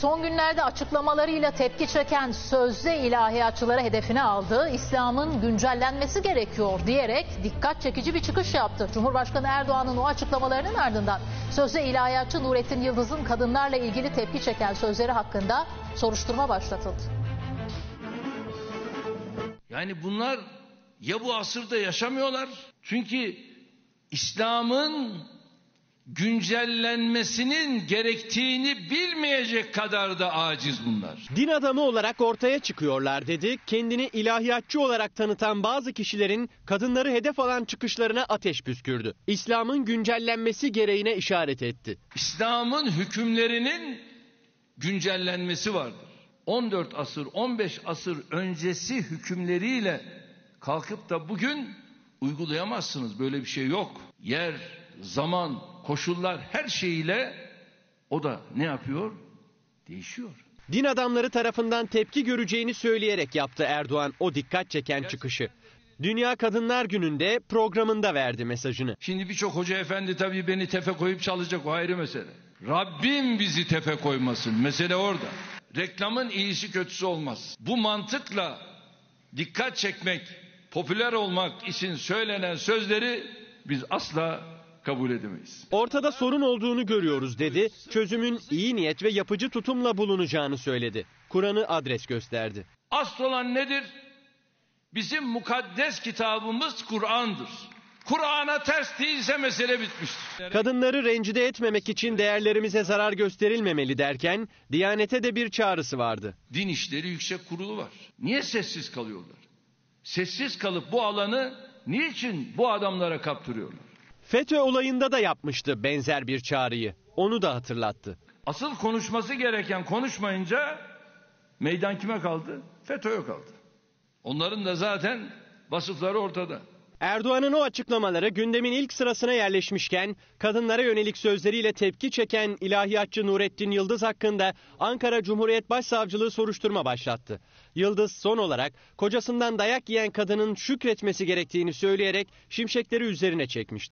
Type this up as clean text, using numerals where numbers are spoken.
Son günlerde açıklamalarıyla tepki çeken sözde ilahiyatçıları hedefine aldı. İslam'ın güncellenmesi gerekiyor diyerek dikkat çekici bir çıkış yaptı. Cumhurbaşkanı Erdoğan'ın o açıklamalarının ardından sözde ilahiyatçı Nurettin Yıldız'ın kadınlarla ilgili tepki çeken sözleri hakkında soruşturma başlatıldı. Yani bunlar ya bu asırda yaşamıyorlar, çünkü İslam'ın güncellenmesinin gerektiğini bilmeyecek kadar da aciz bunlar. Din adamı olarak ortaya çıkıyorlar dedi. Kendini ilahiyatçı olarak tanıtan bazı kişilerin kadınları hedef alan çıkışlarına ateş püskürdü. İslam'ın güncellenmesi gereğine işaret etti. İslam'ın hükümlerinin güncellenmesi vardır. 14 asır, 15 asır öncesi hükümleriyle kalkıp da bugün uygulayamazsınız. Böyle bir şey yok. Yer, zaman, koşullar her şeyiyle o da ne yapıyor? Değişiyor. Din adamları tarafından tepki göreceğini söyleyerek yaptı Erdoğan o dikkat çeken çıkışı. Dünya Kadınlar Günü'nde programında verdi mesajını. Şimdi birçok hoca efendi tabii beni tefe koyup çalacak, o ayrı mesele. Rabbim bizi tefe koymasın. Mesele orada. Reklamın iyisi kötüsü olmaz. Bu mantıkla dikkat çekmek, popüler olmak için söylenen sözleri biz asla kabul edemeyiz. Ortada sorun olduğunu görüyoruz dedi. Çözümün iyi niyet ve yapıcı tutumla bulunacağını söyledi. Kur'an'ı adres gösterdi. Asıl olan nedir? Bizim mukaddes kitabımız Kur'an'dır. Kur'an'a ters değilse mesele bitmiştir. Kadınları rencide etmemek için değerlerimize zarar gösterilmemeli derken Diyanet'e de bir çağrısı vardı. Din İşleri Yüksek Kurulu var. Niye sessiz kalıyorlar? Sessiz kalıp bu alanı niçin bu adamlara kaptırıyorlar? FETÖ olayında da yapmıştı benzer bir çağrıyı. Onu da hatırlattı. Asıl konuşması gereken konuşmayınca meydan kime kaldı? FETÖ'ye kaldı. Onların da zaten vasıfları ortada. Erdoğan'ın o açıklamaları gündemin ilk sırasına yerleşmişken kadınlara yönelik sözleriyle tepki çeken ilahiyatçı Nurettin Yıldız hakkında Ankara Cumhuriyet Başsavcılığı soruşturma başlattı. Yıldız son olarak kocasından dayak yiyen kadının şükretmesi gerektiğini söyleyerek şimşekleri üzerine çekmişti.